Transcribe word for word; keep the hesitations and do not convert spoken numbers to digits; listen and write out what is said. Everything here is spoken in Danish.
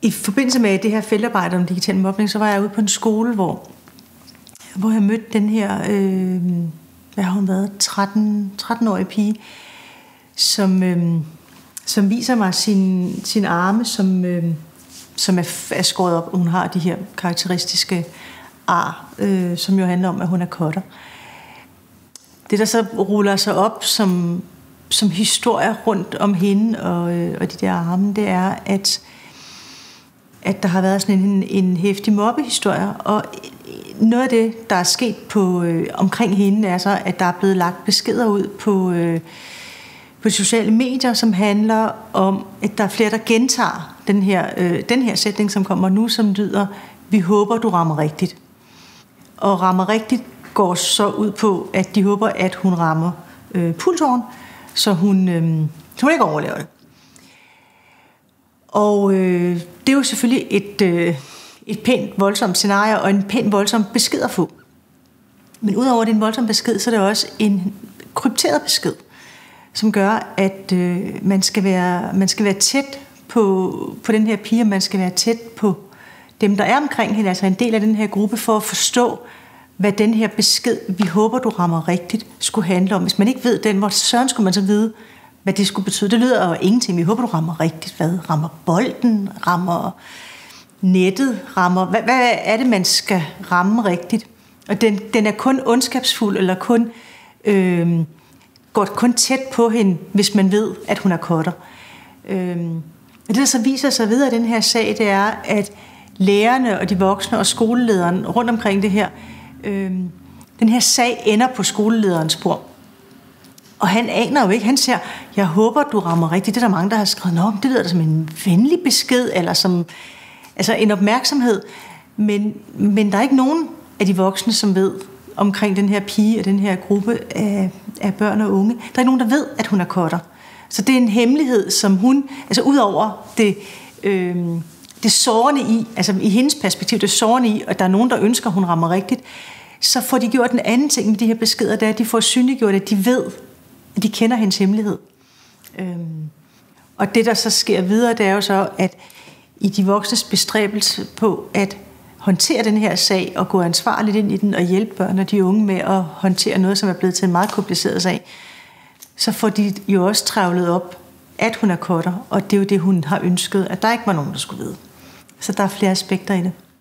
I forbindelse med det her feltarbejde om digital mobning, så var jeg ude på en skole, hvor, hvor jeg mødte den her, øh, hvad har hun været, tretten-årig pige, som, øh, som viser mig sin, sin arme, som, øh, som er, er skåret op, og hun har de her karakteristiske ar, øh, som jo handler om, at hun er cutter. Det, der så ruller sig op som, som historier rundt om hende og, øh, og de der arme, det er, at at der har været sådan en, en heftig mobbehistorie, og noget af det, der er sket på, øh, omkring hende, er så, at der er blevet lagt beskeder ud på, øh, på sociale medier, som handler om, at der er flere, der gentager den her, øh, den her sætning, som kommer nu, som lyder, vi håber, du rammer rigtigt. Og rammer rigtigt går så ud på, at de håber, at hun rammer øh, pulsåren, så hun, øh, så hun ikke overlever det. Og øh, det er jo selvfølgelig et, øh, et pænt voldsomt scenarie og en pænt voldsom besked at få. Men udover den voldsomme besked, så er det også en krypteret besked, som gør, at øh, man, skal være, man skal være tæt på, på den her pige, og man skal være tæt på dem, der er omkring hende, altså en del af den her gruppe, for at forstå, hvad den her besked, vi håber, du rammer rigtigt, skulle handle om. Hvis man ikke ved den, hvor søren skulle man så vide, hvad det skulle betyde. Det lyder jo ingenting. Vi håber, du rammer rigtigt. Hvad? Rammer bolden? Rammer nettet? Rammer... Hvad, hvad er det, man skal ramme rigtigt? Og den, den er kun ondskabsfuld, eller kun, øh, går kun tæt på hende, hvis man ved, at hun er cutter. Øh, det, der så viser sig videre i den her sag, det er, at lærerne og de voksne og skolelederen rundt omkring det her, øh, den her sag ender på skolelederens bord. Og han aner jo ikke. Han siger, jeg håber, du rammer rigtigt. Det er der mange, der har skrevet, nå, det lyder som en venlig besked, eller som altså en opmærksomhed. Men, men der er ikke nogen af de voksne, som ved omkring den her pige og den her gruppe af, af børn og unge. Der er ikke nogen, der ved, at hun er cutter. Så det er en hemmelighed, som hun, altså ud over det, øh, det sårende i, altså i hendes perspektiv, det sårende i, at der er nogen, der ønsker, at hun rammer rigtigt, så får de gjort en anden ting med de her beskeder, der er, at de får synliggjort, at de ved, at de kender hendes hemmelighed. Øhm, og det, der så sker videre, det er jo så, at i de voksnes bestræbelse på at håndtere den her sag og gå ansvarligt ind i den og hjælpe børn og de unge med at håndtere noget, som er blevet til en meget kompliceret sag, så får de jo også travlet op, at hun er cutter, og det er jo det, hun har ønsket, at der ikke var nogen, der skulle vide. Så der er flere aspekter i det.